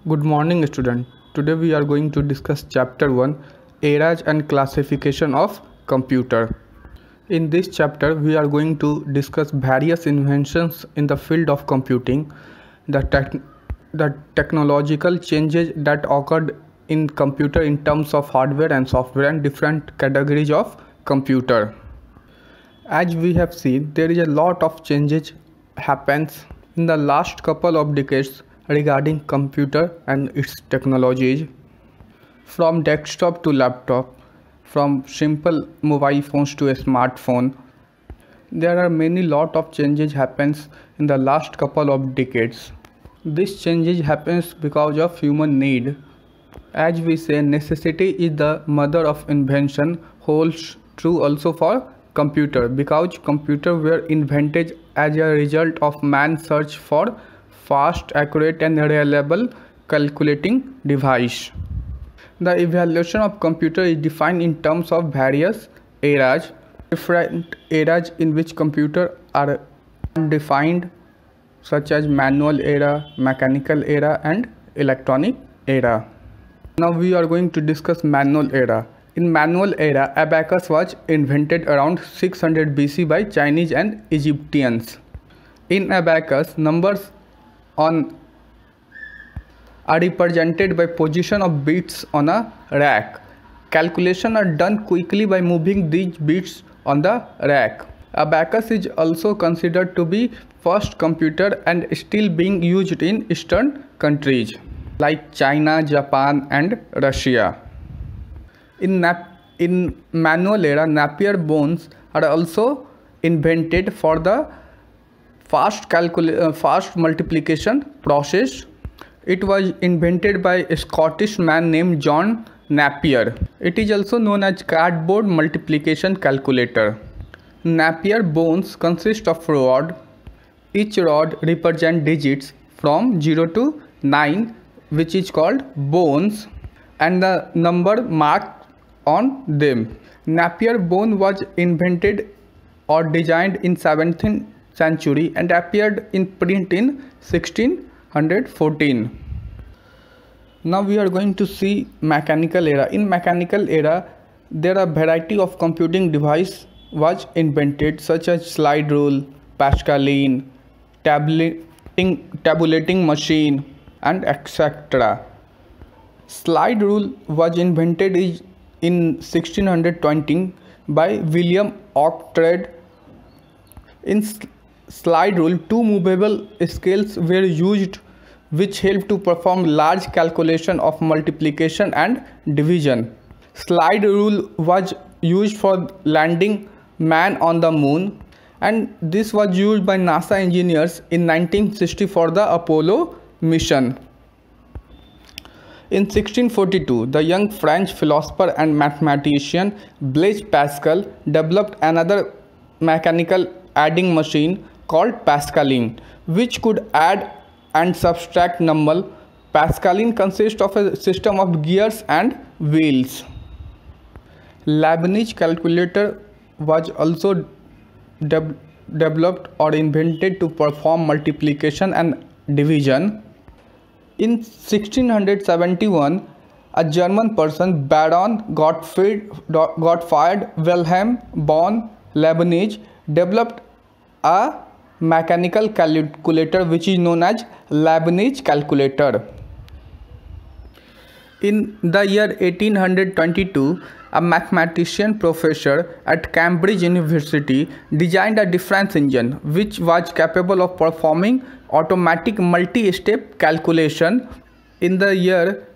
Good morning, student. Today we are going to discuss chapter 1, Eras and Classification of Computer. In this chapter we are going to discuss various inventions in the field of computing, the technological changes that occurred in computer in terms of hardware and software and different categories of computer. As we have seen, there is a lot of changes happens in the last couple of decades regarding computer and its technologies, from desktop to laptop, from simple mobile phones to a smartphone. There are many lot of changes happens in the last couple of decades. This changes happens because of human need. As we say, necessity is the mother of invention holds true also for computer, because computer were invented as a result of man's search for fast, accurate and reliable calculating device. The evolution of computer is defined in terms of various eras, different eras in which computer are defined, such as manual era, mechanical era and electronic era. Now we are going to discuss manual era. In manual era, abacus was invented around 600 BC by Chinese and Egyptians. In abacus, numbers are represented by position of bits on a rack. Calculations are done quickly by moving these bits on the rack. Abacus is also considered to be first computer and still being used in Eastern countries like China, Japan and Russia. In manual era, Napier bones are also invented for the fast multiplication process. It was invented by a Scottish man named John Napier. It is also known as cardboard multiplication calculator. Napier bones consist of rod. Each rod represents digits from 0 to 9, which is called bones, and the number marked on them. Napier bone was invented or designed in 17th century and appeared in print in 1614. Now we are going to see mechanical era. In mechanical era, there are variety of computing device was invented, such as slide rule, Pascaline, tabulating machine and etc. Slide rule was invented in 1620 by William Oughtred. In slide rule, two movable scales were used which helped to perform large calculation of multiplication and division. Slide rule was used for landing man on the moon, and this was used by NASA engineers in 1960 for the Apollo mission. In 1642, the young French philosopher and mathematician Blaise Pascal developed another mechanical adding machine called Pascaline, which could add and subtract numbers. Pascaline consists of a system of gears and wheels. Leibniz calculator was also developed or invented to perform multiplication and division. In 1671, a German person, Baron Gottfried Wilhelm von Leibniz, developed a mechanical calculator which is known as Leibniz calculator. In the year 1822, a mathematician professor at Cambridge University designed a difference engine which was capable of performing automatic multi-step calculation. In the year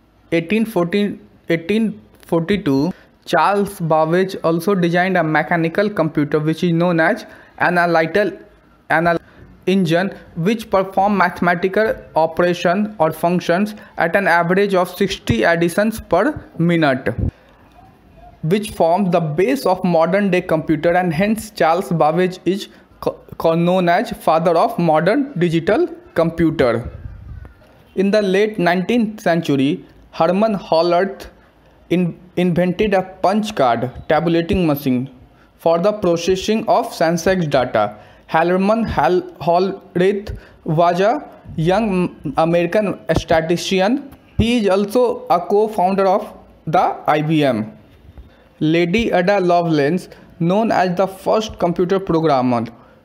1842, Charles Babbage also designed a mechanical computer which is known as analytical engine, which perform mathematical operation or functions at an average of 60 additions per minute, which forms the base of modern day computer, and hence Charles Babbage is known as father of modern digital computer. In the late 19th century, Herman Hollerith invented a punch card tabulating machine for the processing of census data. Herman Hollerith was a young American statistician. He is also a co-founder of the IBM. Lady Ada Lovelace, known as the first computer programmer,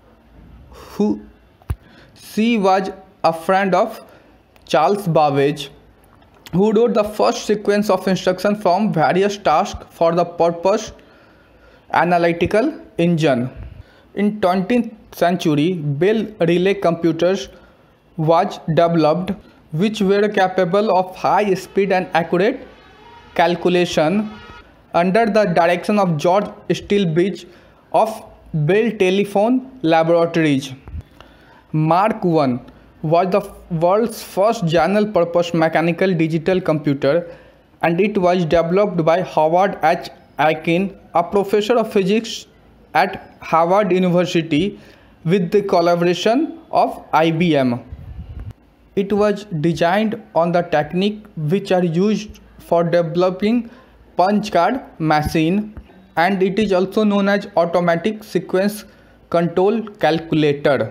who she was a friend of Charles Babbage, who wrote the first sequence of instructions from various tasks for the purpose analytical engine. In 20th century, Bell relay computers was developed which were capable of high speed and accurate calculation under the direction of George Stilbridge of Bell Telephone Laboratories. Mark I was the world's first general-purpose mechanical digital computer, and it was developed by Howard H. Aiken, a professor of physics at Harvard University, with the collaboration of IBM. It was designed on the technique which are used for developing punch card machine, and it is also known as automatic sequence control calculator.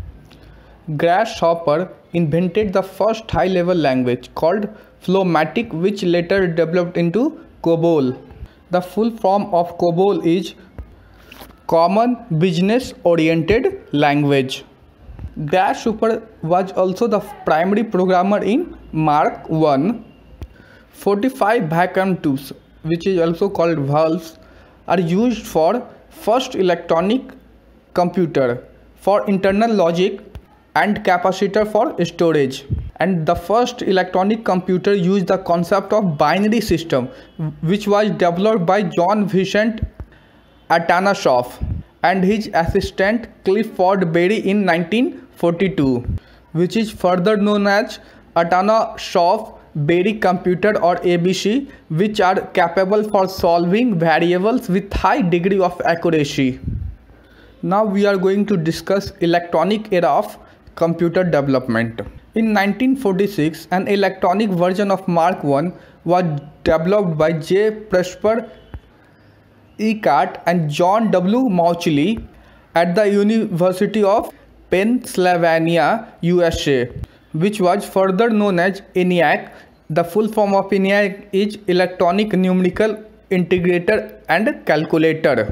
Grasshopper invented the first high-level language called Flowmatic, which later developed into COBOL. The full form of COBOL is Common Business Oriented Language. Grasshopper was also the primary programmer in Mark I. 45 vacuum tubes, which is also called valves, are used for first electronic computer for internal logic and capacitor for storage. And the first electronic computer used the concept of binary system, which was developed by John Vincent Atanasoff and his assistant Clifford Berry in 1942, which is further known as Atanasoff-Berry computer or ABC, which are capable for solving variables with high degree of accuracy. Now we are going to discuss electronic era of computer development. In 1946, an electronic version of Mark I was developed by J. Presper Eckert and John W. Mauchly at the University of Pennsylvania, USA, which was further known as ENIAC. The full form of ENIAC is Electronic Numerical Integrator and Calculator.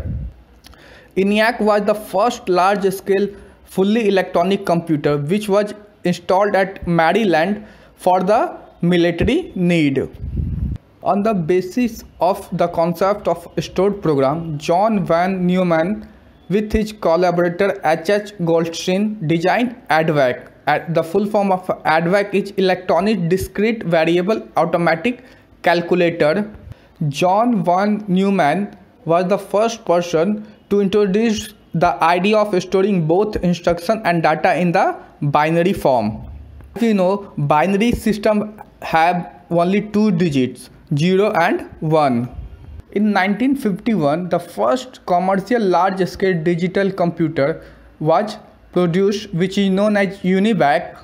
ENIAC was the first large-scale fully electronic computer which was installed at Maryland for the military need. On the basis of the concept of stored program, John von Neumann with his collaborator H.H. Goldstein designed ADVAC. The full form of ADVAC is Electronic Discrete Variable Automatic Calculator. John von Neumann was the first person to introduce the idea of storing both instruction and data in the binary form. As you know, binary system have only two digits, 0 and 1. In 1951, the first commercial large-scale digital computer was produced, which is known as UNIVAC,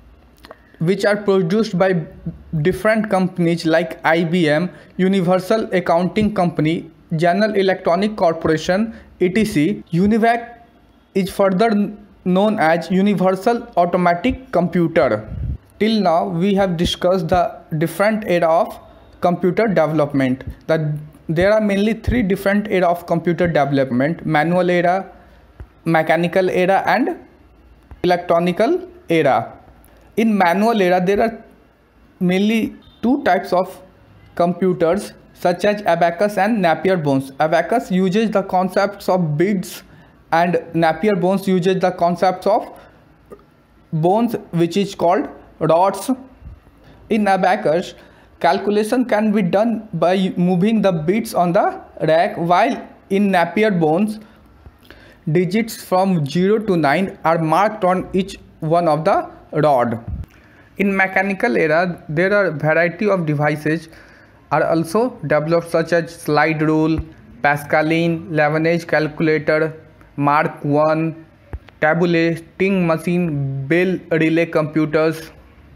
which are produced by different companies like IBM, Universal Accounting Company, General Electronic Corporation, etc. UNIVAC is further known as Universal Automatic Computer. Till now, we have discussed the different era of computer development. There are mainly three different era of computer development: manual era, mechanical era, and electronical era. In manual era, there are mainly two types of computers such as Abacus and Napier-Bones. Abacus uses the concepts of bits and Napier-Bones uses the concepts of bones, which is called rods. In Abacus, calculation can be done by moving the bits on the rack, while in Napier-Bones, digits from 0 to 9 are marked on each one of the rod. In mechanical era, there are variety of devices are also developed such as slide rule, Pascaline, Lagrange calculator, Mark I, tabulating machine, Bell relay computers.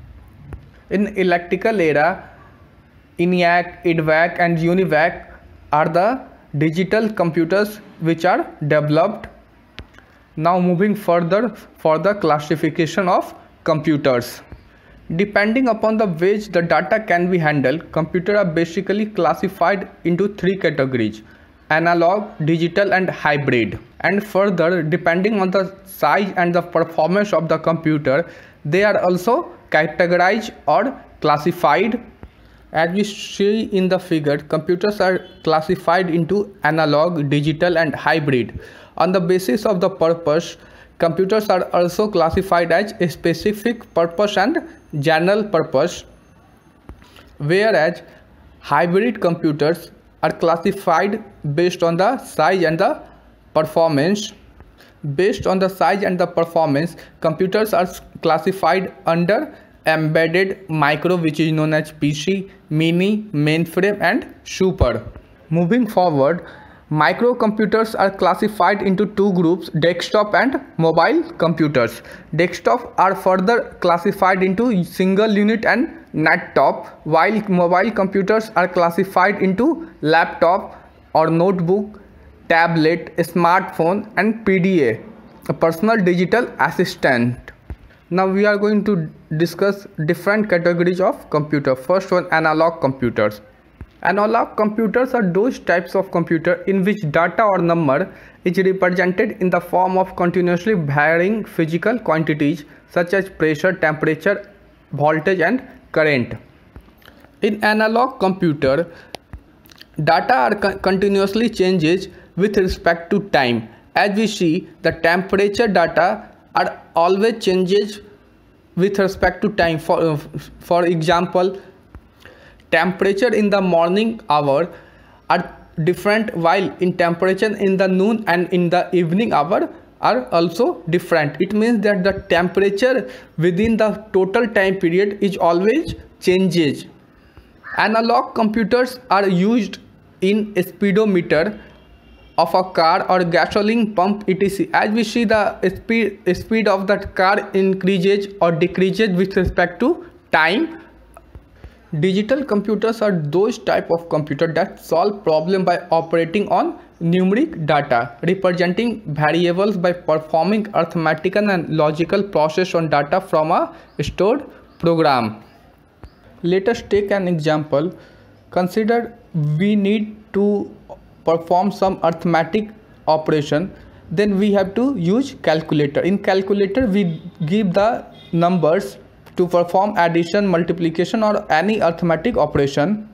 In electrical era, ENIAC, ADVAC and UNIVAC are the digital computers which are developed. Now moving further for the classification of computers. Depending upon the ways the data can be handled, computers are basically classified into three categories: analog, digital and hybrid. And further, depending on the size and the performance of the computer, they are also categorized or classified. As we see in the figure, computers are classified into analog, digital and hybrid. On the basis of the purpose, computers are also classified as a specific purpose and general purpose, whereas hybrid computers are classified based on the size and the performance. Based on the size and the performance, computers are classified under embedded, micro, which is known as PC, mini, mainframe and super. Moving forward, microcomputers are classified into two groups: desktop and mobile computers. Desktop are further classified into single unit and nettop, while mobile computers are classified into laptop or notebook, tablet, smartphone and PDA, a personal digital assistant. Now we are going to discuss different categories of computer. First one, analog computers. Analog computers are those types of computer in which data or number is represented in the form of continuously varying physical quantities such as pressure, temperature, voltage and current. In analog computer, data are continuously changes with respect to time. As we see, the temperature data are always changes with respect to time. For example, temperature in the morning hour are different, while in temperature in the noon and in the evening hour are also different. It means that the temperature within the total time period is always changes. Analog computers are used in a speedometer of a car or gasoline pump etc. As we see, the speed of that car increases or decreases with respect to time. Digital computers are those type of computer that solve problem by operating on numeric data, representing variables by performing arithmetical and logical process on data from a stored program. Let us take an example. Consider we need to perform some arithmetic operation, then we have to use calculator. In calculator, we give the numbers to perform addition, multiplication or any arithmetic operation.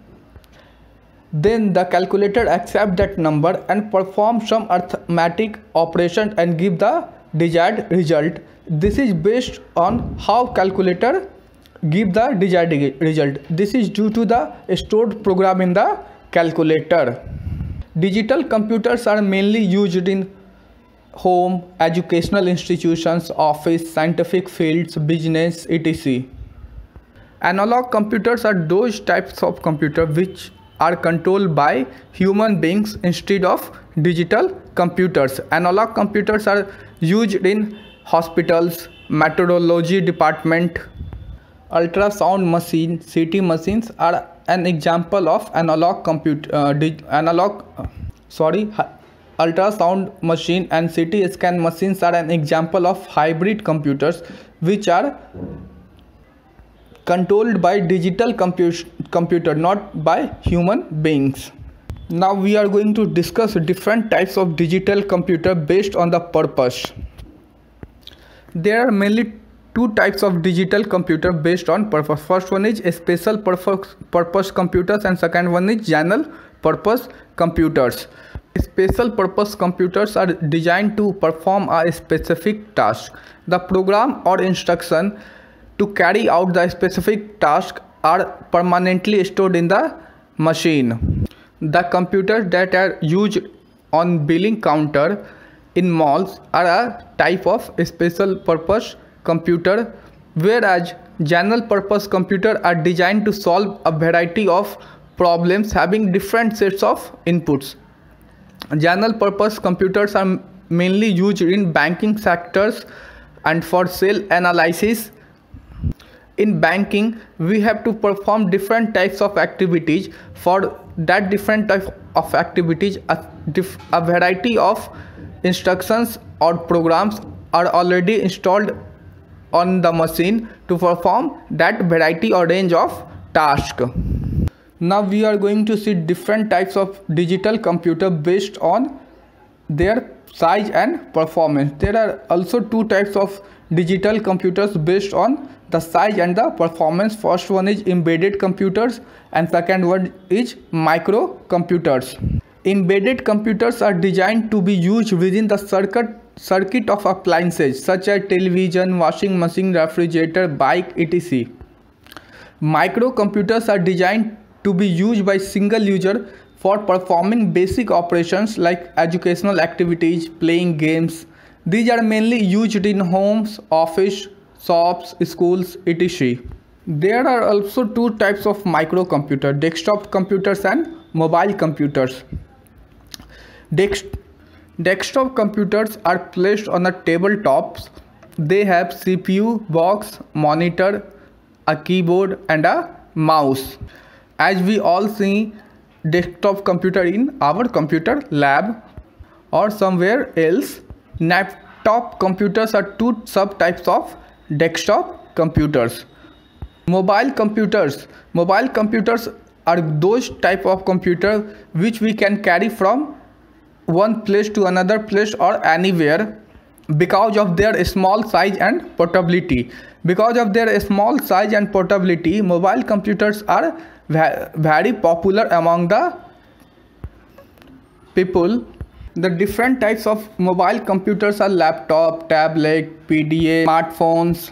Then the calculator accept that number and perform some arithmetic operation and give the desired result. This is based on how calculator give the desired result. This is due to the stored program in the calculator. Digital computers are mainly used in home, educational institutions, office, scientific fields, business, etc. Analog computers are those types of computers which are controlled by human beings instead of digital computers. Analog computers are used in hospitals, meteorology department. Ultrasound machine, CT machines are an example of ultrasound machine and CT scan machines are an example of hybrid computers which are controlled by digital computer, not by human beings. Now we are going to discuss different types of digital computer based on the purpose. There are mainly two types of digital computer based on purpose. First one is special purpose computers and second one is general purpose computers. Special purpose computers are designed to perform a specific task. The program or instruction to carry out the specific task are permanently stored in the machine. The computers that are used on billing counter in malls are a type of special purpose computer, whereas general purpose computers are designed to solve a variety of problems having different sets of inputs. General purpose computers are mainly used in banking sectors and for sale analysis. In banking, we have to perform different types of activities. For that different type of activities, a variety of instructions or programs are already installed on the machine to perform that variety or range of tasks. Now we are going to see different types of digital computer based on their size and performance. There are also two types of digital computers based on the size and the performance. First one is embedded computers and second one is microcomputers. Embedded computers are designed to be used within the circuit of appliances such as television, washing machine, refrigerator, bike, etc. Microcomputers are designed to be used by single user for performing basic operations like educational activities, playing games. These are mainly used in homes, office, shops, schools, etc. There are also two types of microcomputer: desktop computers and mobile computers. Desktop computers are placed on a tabletops. They have CPU, box, monitor, a keyboard and a mouse. As we all see desktop computer in our computer lab or somewhere else. Laptop computers are two subtypes of desktop computers. Mobile computers are those type of computer which we can carry from one place to another place or anywhere because of their small size and portability. Because of their small size and portability, mobile computers are very popular among the people. The different types of mobile computers are laptop, tablet, PDA, smartphones.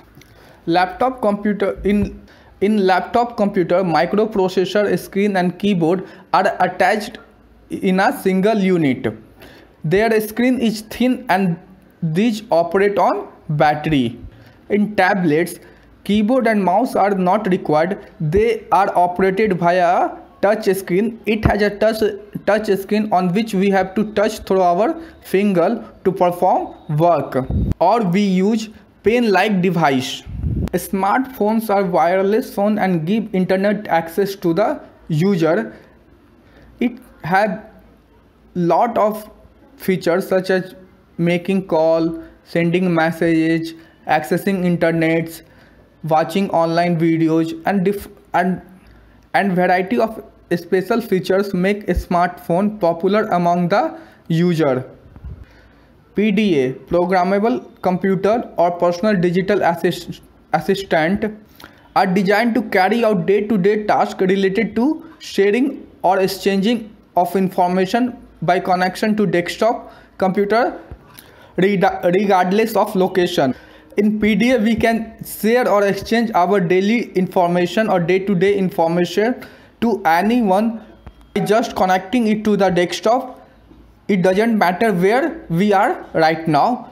In laptop computer, microprocessor, screen and keyboard are attached in a single unit. Their screen is thin and these operate on battery. In tablets, keyboard and mouse are not required. They are operated via a touch screen. It has a touch screen on which we have to touch through our finger to perform work, or we use pen-like device. Smartphones are wireless phone and give internet access to the user. It has lot of features such as making call, sending messages, accessing internets, watching online videos and variety of special features make a smartphone popular among the user. PDA, programmable computer or personal digital assistant, are designed to carry out day-to-day tasks related to sharing or exchanging of information by connection to desktop computer regardless of location. In PDA, we can share or exchange our daily information or day-to-day information to anyone by just connecting it to the desktop. It doesn't matter where we are right now.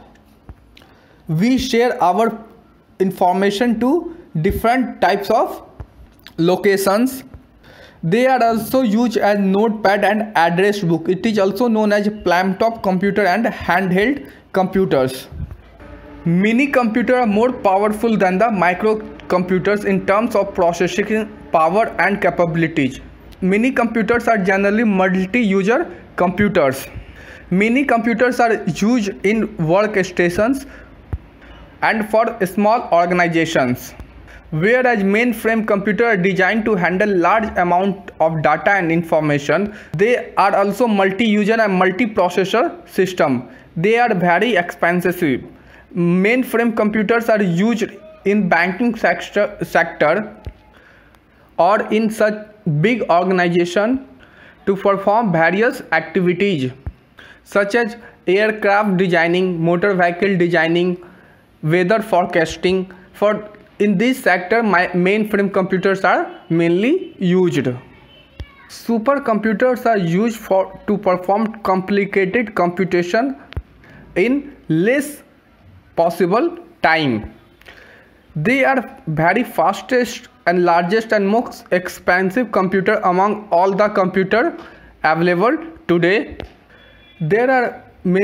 We share our information to different types of locations. They are also used as notepad and address book. It is also known as laptop computer and handheld computers. Mini computers are more powerful than the microcomputers in terms of processing power and capabilities. Mini computers are generally multi-user computers. Mini computers are used in workstations and for small organizations, whereas mainframe computers are designed to handle large amount of data and information. They are also multi-user and multi-processor system. They are very expensive. Mainframe computers are used in banking sector or in such big organization to perform various activities such as aircraft designing, motor vehicle designing, weather forecasting. In this sector, mainframe computers are mainly used. Supercomputers are used to perform complicated computation in less possible time. They are very fastest and largest and most expensive computer among all the computer available today. There are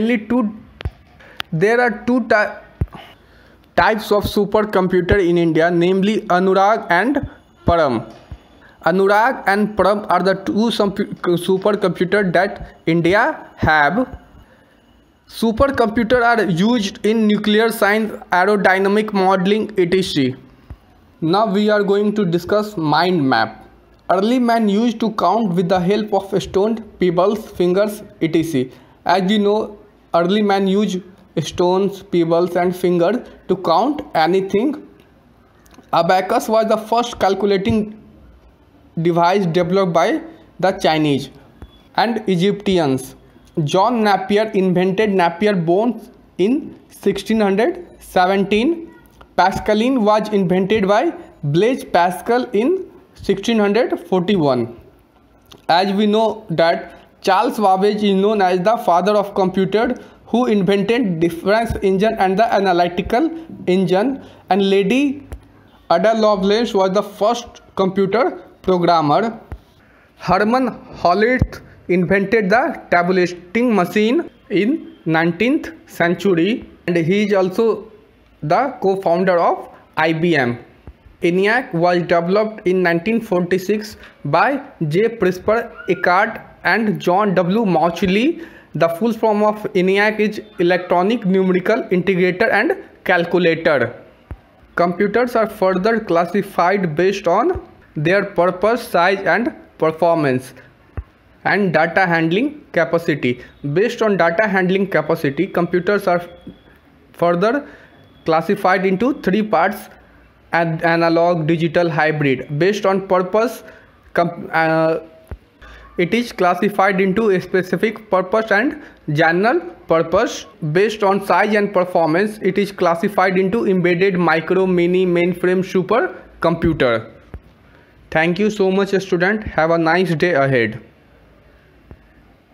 two types of supercomputer in India, namely Anurag and Param. Anurag and Param are the two supercomputers that India have. Supercomputers are used in nuclear science, aerodynamic modeling, etc. Now we are going to discuss mind map. Early man used to count with the help of stones, pebbles, fingers, etc. As you know, early man used stones, pebbles and fingers to count anything. Abacus was the first calculating device developed by the Chinese and Egyptians. John Napier invented Napier bones in 1617. Pascaline was invented by Blaise Pascal in 1641. As we know that Charles Babbage is known as the father of computer, who invented difference engine and the analytical engine, and Lady Ada Lovelace was the first computer programmer. Herman Hollerith invented the tabulating machine in 19th century, and he is also the co-founder of IBM. ENIAC was developed in 1946 by J. Presper Eckert and John W. Mauchly. The full form of ENIAC is Electronic Numerical Integrator and Calculator. Computers are further classified based on their purpose, size and performance, and data handling capacity. Based on data handling capacity, computers are further classified into three parts: analog, digital, hybrid. Based on purpose, it is classified into a specific purpose and general purpose. Based on size and performance, it is classified into embedded, micro, mini, mainframe, super computer. Thank you so much, student. Have a nice day ahead.